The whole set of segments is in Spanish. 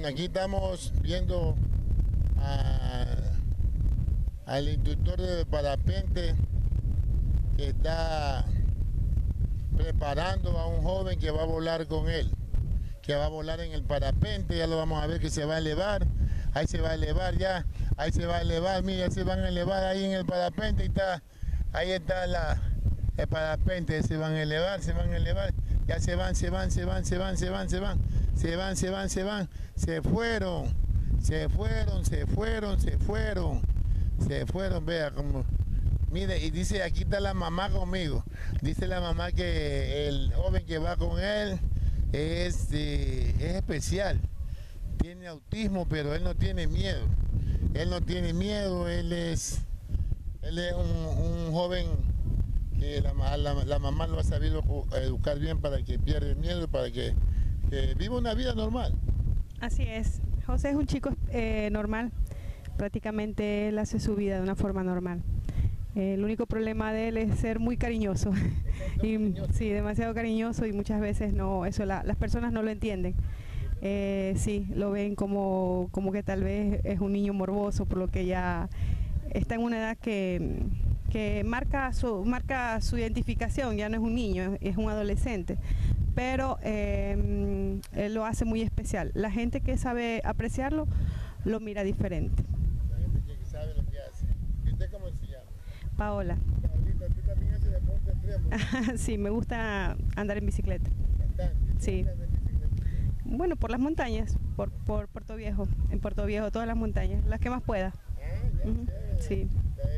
Bueno, aquí estamos viendo al instructor de parapente que está preparando a un joven que va a volar con él, que va a volar en el parapente. Ya lo vamos a ver que se va a elevar. Ahí se va a elevar ya, ahí se va a elevar, mira, se van a elevar ahí en el parapente y está, ahí está el parapente, se van a elevar, ya se van, se fueron, vea como, mire, y dice, aquí está la mamá conmigo, dice la mamá que el joven que va con él es especial. Tiene autismo, pero él no tiene miedo. Él no tiene miedo, él es un joven que la mamá lo ha sabido educar bien para que pierda el miedo, para que viva una vida normal. Así es. José es un chico normal. Prácticamente él hace su vida de una forma normal. El único problema de él es ser muy cariñoso. Sí, demasiado cariñoso, y muchas veces las personas no lo entienden. Sí, lo ven como que tal vez es un niño morboso, por lo que ya está en una edad que marca su identificación. Ya no es un niño, es un adolescente, pero él lo hace muy especial. La gente que sabe apreciarlo lo mira diferente. La gente que sabe lo que hace. ¿Y usted cómo se llama? Paola. Paolita, ¿tú también haces deporte extremo? Sí, me gusta andar en bicicleta. Bastante. Sí. Bueno, por las montañas, por Puerto Viejo, en Puerto Viejo, todas las montañas, las que más pueda. Sí.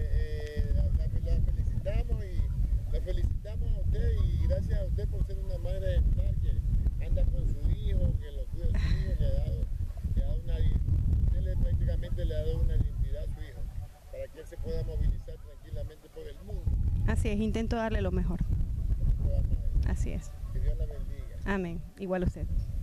La felicitamos a usted, y gracias a usted por ser una madre ejemplar que anda con su hijo, que lo cuida a su hijo, usted prácticamente le ha dado una identidad a su hijo, para que él se pueda movilizar tranquilamente por el mundo. Así es, intento darle lo mejor. Así es. Que Dios la bendiga. Amén. Igual a usted.